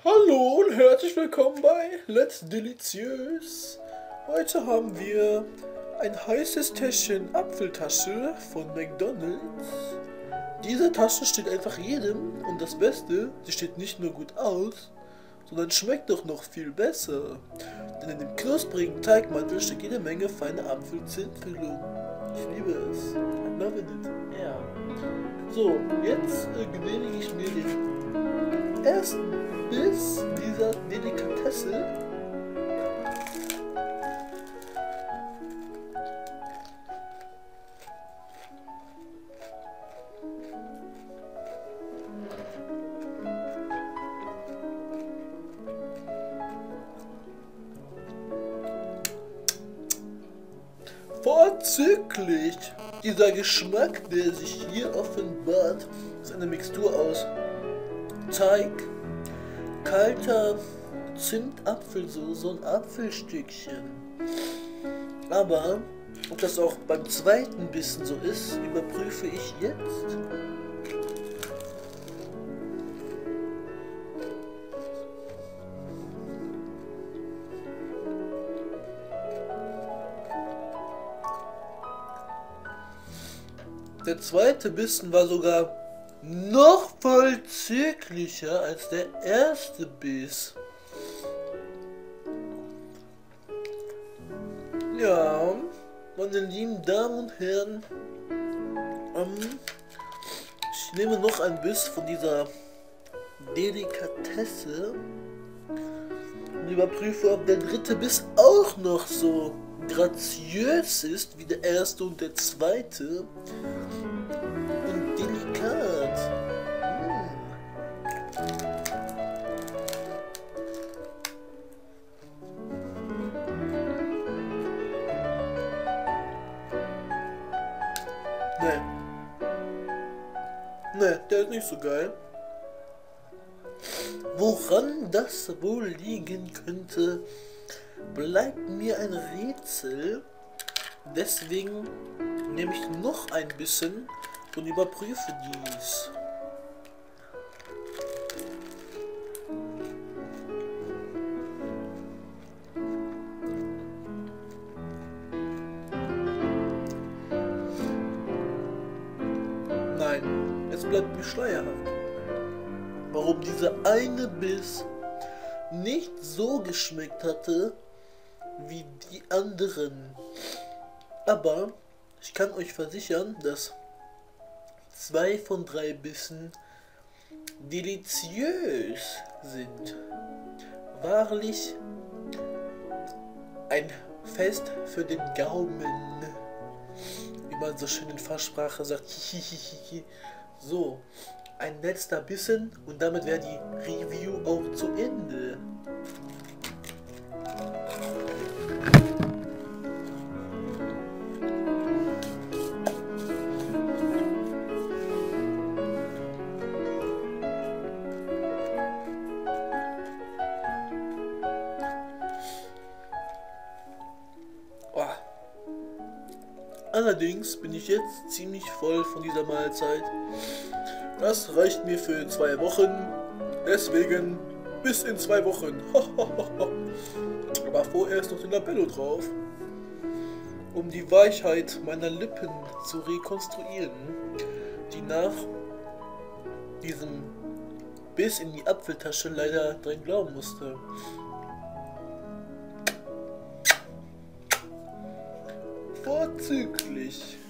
Hallo und herzlich willkommen bei Let's Delicious. Heute haben wir ein heißes Täschchen Apfeltasche von McDonald's. Diese Tasche steht einfach jedem und das Beste, sie steht nicht nur gut aus, sondern schmeckt doch noch viel besser. Denn in dem knusprigen Teigmantel steckt jede Menge feine Apfelzimtfüllung. Ich liebe es. I love it. Ja. So, jetzt genehmige ich mir den ersten Biss dieser Delikatesse. Vorzüglich! Dieser Geschmack, der sich hier offenbart, ist eine Mixtur aus Teig, kalter Zimt-Apfelsoße und Apfelstückchen. Aber ob das auch beim zweiten Bissen so ist, überprüfe ich jetzt. Der zweite Bissen war sogar noch vollzüglicher als der erste Biss. Ja, meine lieben Damen und Herren, ich nehme noch ein Biss von dieser Delikatesse und überprüfe, ob der dritte Biss auch noch so graziös ist wie der erste und der zweite und delikat. Ne, der ist nicht so geil. Woran das wohl liegen könnte, bleibt mir ein Rätsel. Deswegen nehme ich noch ein bisschen und überprüfe dies. Nein, es bleibt mir schleierhaft, warum dieser eine Biss nicht so geschmeckt hatte wie die anderen. Aber ich kann euch versichern, dass 2 von 3 Bissen deliziös sind. Wahrlich ein Fest für den Gaumen. Wie man so schön in Fachsprache sagt. So, ein letzter Bissen und damit wäre die Review auch zu Ende. Allerdings bin ich jetzt ziemlich voll von dieser Mahlzeit. Das reicht mir für 2 Wochen. Deswegen bis in 2 Wochen. Aber vorerst noch den Labello drauf, um die Weichheit meiner Lippen zu rekonstruieren, die nach diesem Biss in die Apfeltasche leider dran glauben musste. Vorzüglich.